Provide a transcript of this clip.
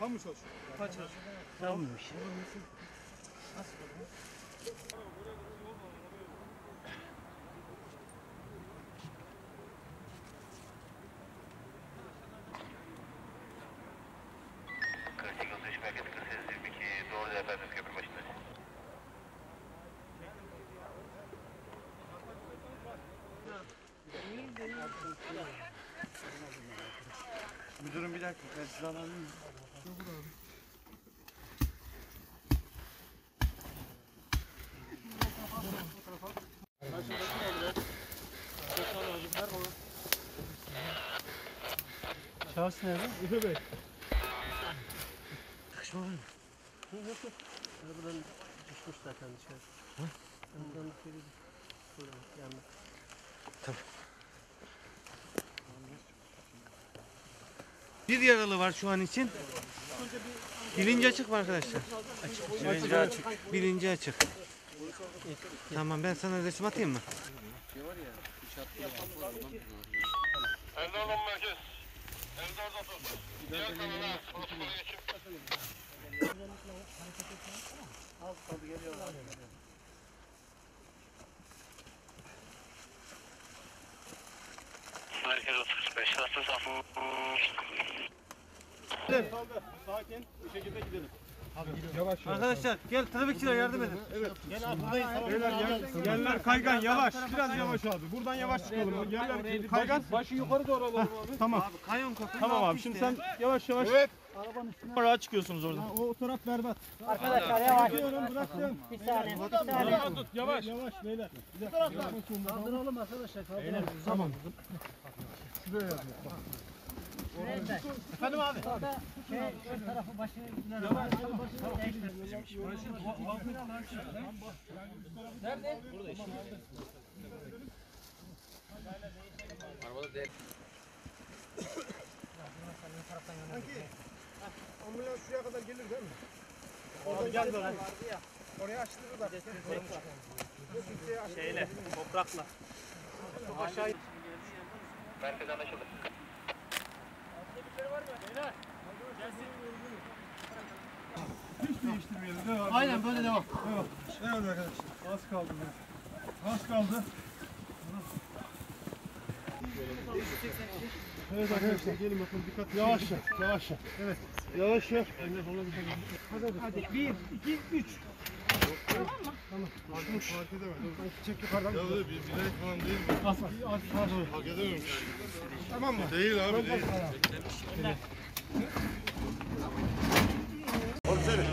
Tam mı çalışıyor? Tam çalışıyor. Tamammış. Nasıl olur? Doğru efendim, köprü başında. Müdürüm bir dakika, ben sizi alayım mı? Şahıs nerede? Efe Bey. Sıkışma var mı? Yok. Arabadan düşmüş zaten dışarı. Arabadan dışarı buradan yandı. Tamam. Bir yaralı var şu an için. Bilinci açık mı arkadaşlar? Açık. Bilinci açık. Bilinci açık. Tamam, ben sana resim atayım mı? Erdoğan merkez. Erdoğan otur. Diğer kanala protokolü geçip. Az kaldı geliyorlar. Merkez 35. Hasta safı. Sakin bir şekilde gidelim. Yavaş. Arkadaşlar gel, trafikçiler yardım edin. Evet. Beyler yerler kaygan, yavaş. Biraz yavaş abi. Buradan yavaş çıkalım. Yerler kaygan. Başı yukarı doğru alalım abi. Tamam. Abi kayon kapı. Tamam abi. Şimdi sen yavaş yavaş. Evet. Arabanın üstüne rahat çıkıyorsunuz oradan. O taraf berbat. Arkadaşlar yavaş. Bıraktım. Bir saniye. Bir saniye. Tut yavaş. Yavaş beyler. Kaldıralım arkadaşlar. Kaldıralım. Tamam. Şuraya yazıyor. Efendim abi. Ön tarafı başını üstüne. Nerede? Ambulans şuraya kadar gelir değil mi? Oradan gel böyle. Oraya açtırır da. Şeyle, toprakla. Çok aşağı. Merkez anlaşıldı. Hiç değiştirmeyelim. Devam. Aynen böyle devam. Devam. Evet arkadaşlar. Az kaldı. Az kaldı. Evet arkadaşlar gelin bakalım, dikkat. Yavaş yavaş. Evet. Yavaş yavaş. Hadi 1 2 3. Tamam mı? Tamam. Fark edemem. Çek yukarıdan. Ya böyle bir bilerek falan değil mi? Az doğru. Hak edememiş. Tamam mı? Değil abi değil. Komiserim.